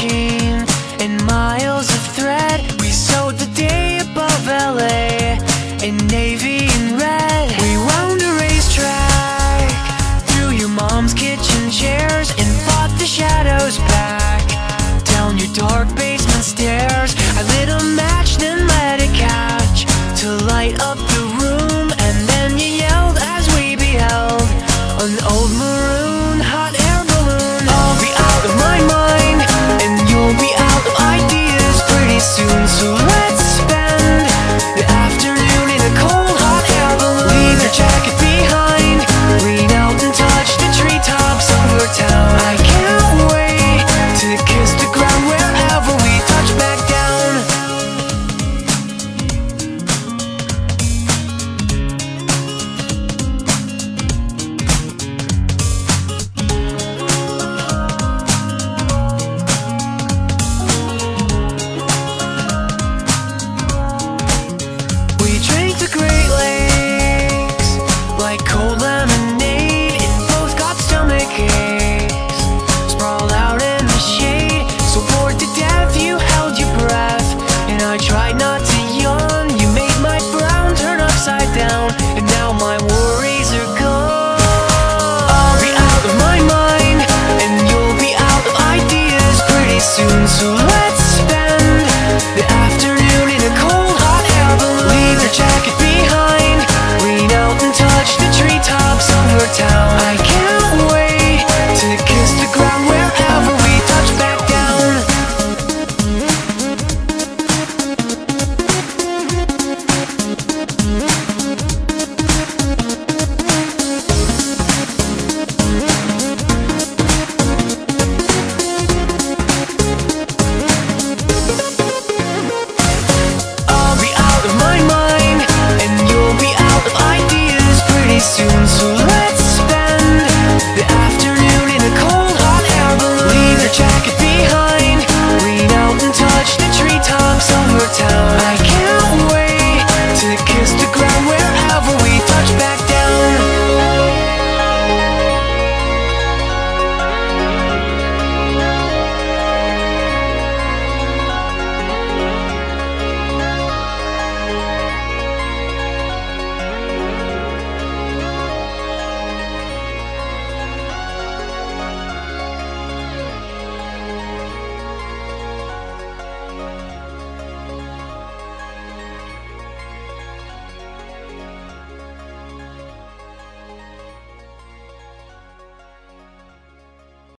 chain and miles of thread. We sewed the day above LA in navy and red. We wound a racetrack through your mom's kitchen chairs and fought the shadows back down your dark basement stairs. I lit a match, then let it catch to light up the room, and then you yelled as we beheld an old maroon hot air balloon. I'll be out of my mind and you'll be out of ideas pretty soon, so let's spend the afternoon in a cold hot air balloon. Leave your jacket behind, lean out and touch the treetops over town. I can't wait to kiss the ground wherever we touch back down. We drank the Great Lakes like cold lemonade and both got stomach aches. Sprawled out in the shade, so bored to death you held your breath, and I tried not to yawn. You made my frown turn upside down, and now my worries are gone. I'll be out of my mind and you'll be out of ideas pretty soon, so